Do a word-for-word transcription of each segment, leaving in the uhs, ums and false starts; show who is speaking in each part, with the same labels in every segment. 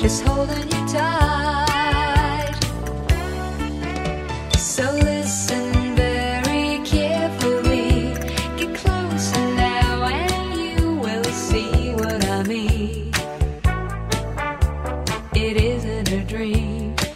Speaker 1: is holding you tight. So listen very carefully, get closer now and you will see what I mean. It isn't a dream.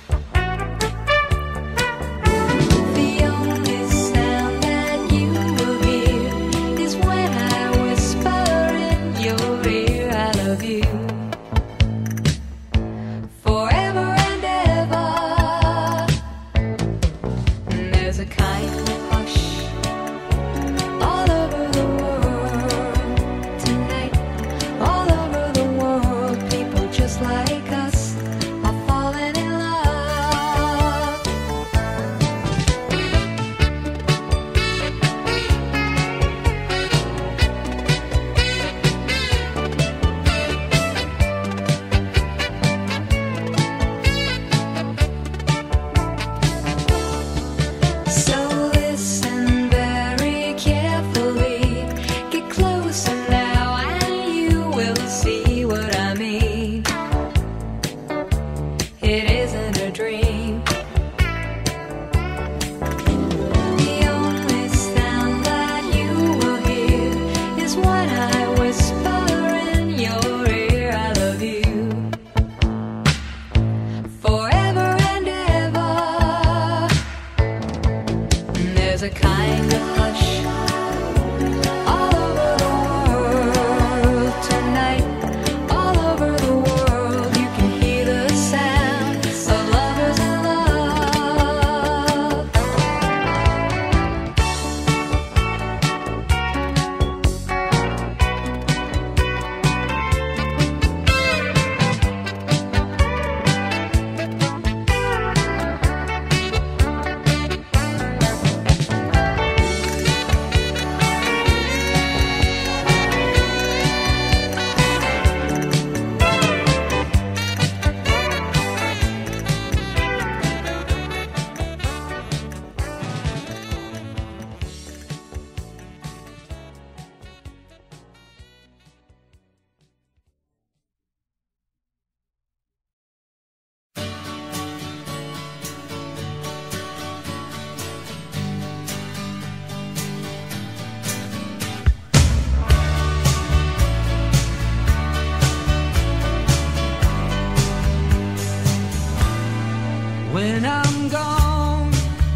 Speaker 2: When I'm gone,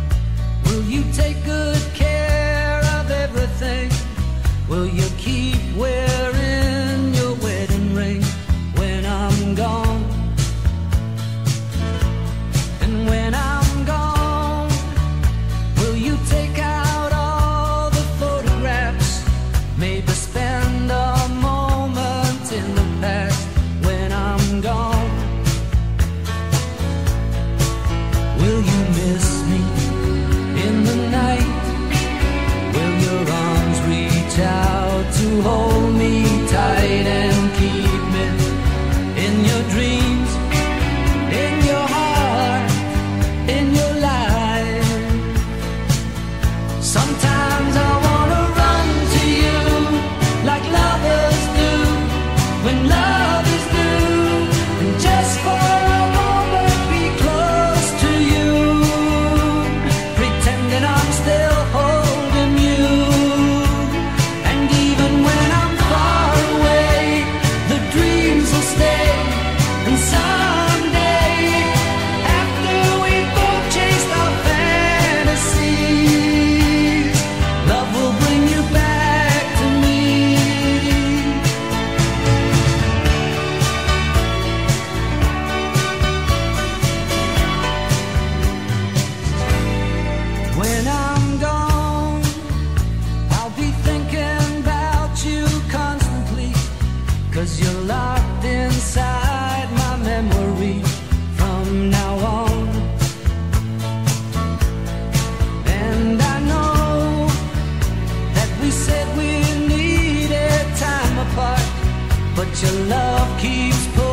Speaker 2: will you take good care of everything? Will you keep wearing your wedding ring when I'm gone? And when I'm gone, will you take out all the photographs? Maybe spend a moment in the past when I'm gone. Will you miss me in the night? Will your arms reach out to hold me tight and keep me in your dreams, in your heart, in your life? Sometimes I wanna run to you like lovers do when love is due, and just for a moment be close to you, pretending I'm still holding you. And even when I'm far away, the dreams will stay. And someday, after we both chased our fantasies, love will bring you back to me. When I'm gone, I'll be thinking about you constantly, 'cause you're locked inside my memory from now on. And I know that we said we needed time apart, but your love keeps pulling